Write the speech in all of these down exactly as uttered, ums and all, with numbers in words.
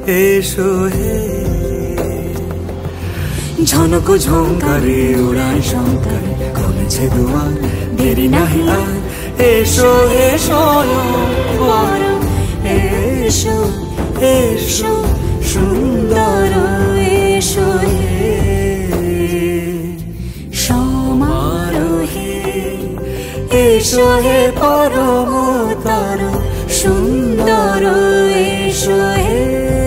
এসো হে। ঝনক ঝঙ্কারে উড়ায় শঙ্কারে খুলেছে দুয়ার, দেরি নাহি আর। এসো হে স্বয়ংবর, এসো এসো সুন্দর, এসো হে সমারোহে। এসো হে পরমতর সুন্দর, এসো হে।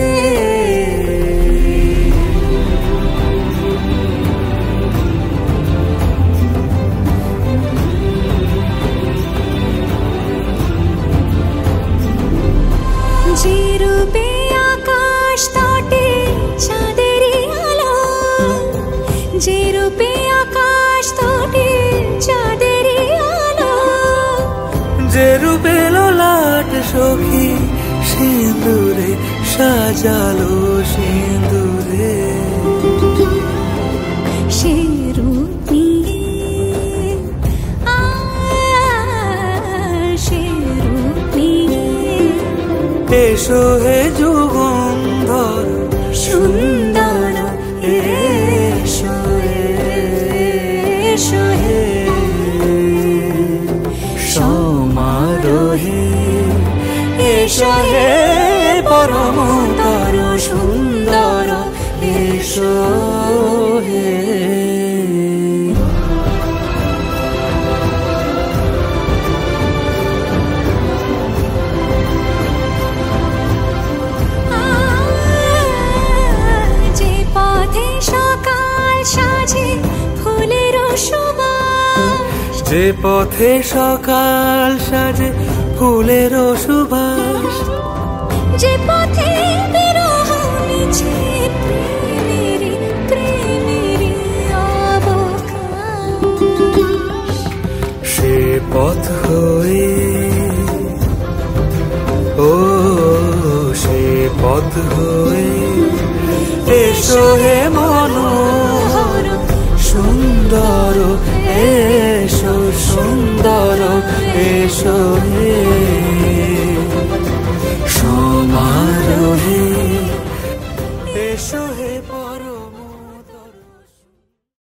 যে রূপে আকাশ তটে চাঁদেরই আলো, যে রূপে আকাশ তটে চাঁদেরই আলো, যে রূপে ললাট সখী সিঁদুরে সাজালো সিঁদুরে। সে রূপ নিয়ে সে রূপ নিয়ে এসো হে যুগন্ধর সুন্দর, এসো এসো হে সমারোহে। এসো হে পরমতর সুন্দর, এসো হে। যে পথে সকাল সাজে ফুলের সুবাস, যে পথে বিরহ মিছে প্রেমের প্রেমের অবকাশ, সে পথ হয়ে ও সে পথ হয়ে এসো হে মনোহর সুন্দর, এসো সুন্দর, এসো হে সমারোহে। এসো